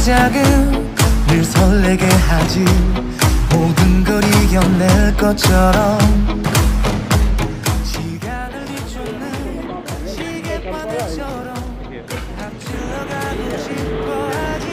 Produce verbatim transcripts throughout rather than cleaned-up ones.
시작은 늘 설레게 하지. 모든 걸 이겨낼 것처럼 시간을 뒤쫓는 시계바늘처럼 앞질러 가고 싶어 하지.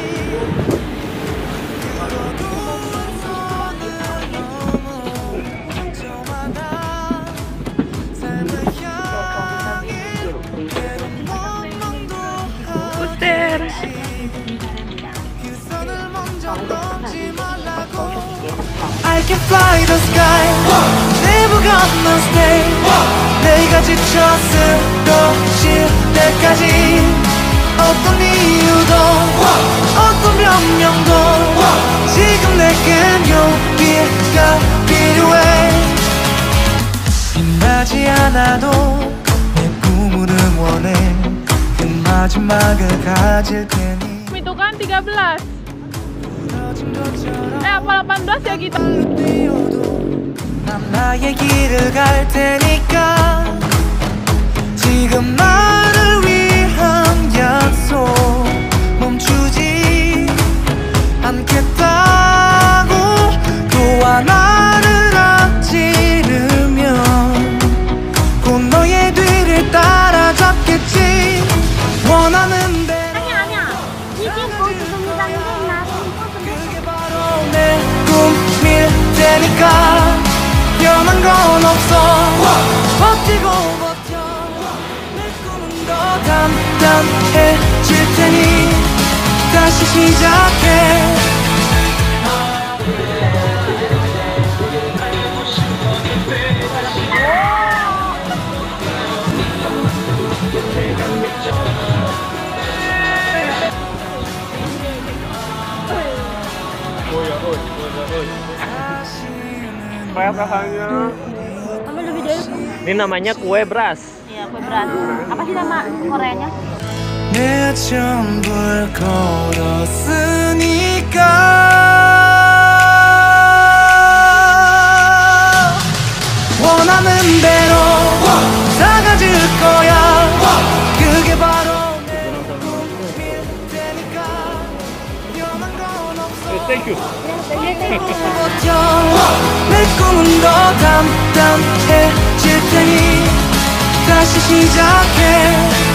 그래도 손을 넘어 저마다 삶을 향해 때론 원망도 하지. 그 선을 먼저 넘지 말라고. I can fly the sky, never gonna stay. 내가 지쳐 쓰러질 때까지 어떤 이유도 어떤 변명도 지금 내겐 용기가 필요해. 빛나지 않아도 내 꿈을 응원해. 그 마지막을 가질 테니. Itu kan tiga belas. Eh apa delapan belas ya gitu. 난 나의 길을 갈 테니까. 지금 나를 위한 약속 멈추지 않겠다고. 또 하나를 앞지르면 곧 너의 뒤를 따라잡겠지. 원하는 대로. 그게 바로 내 꿈일 테니까. 변한 건 없어. 버티고 버텨. 내 꿈은 더 단단해질 테니 다시 시작해. Apa rasanya? Ambil lebih dari. Ini namanya kue beras. Iya, kue beras. Apa sih nama Koreanya? 내 전부를 걸었으니까. 원하는 대로 다 가질 거야. 그게 바로 내 꿈일 테니까. 변한 건 없어. Thank you. 버텨. 내 꿈은 더 단단해질 테니 다시 시작해.